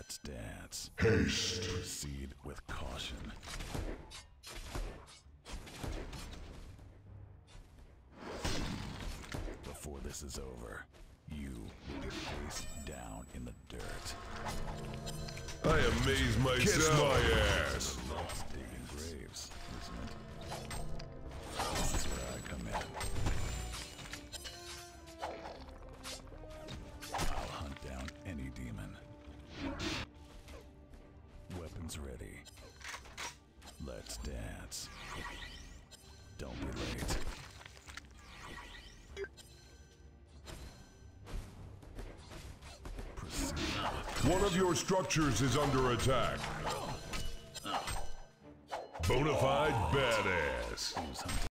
Let's dance. Haste. Proceed with caution. Before this is over, you will be face down in the dirt. I amaze myself. Kiss my ass. Loves digging graves, isn't it? This is where I come in. I'll hunt down any demon. Weapons ready. Let's dance. Don't be late. Proceed with One of your structures is under attack. Bonafide badass. who's hunting.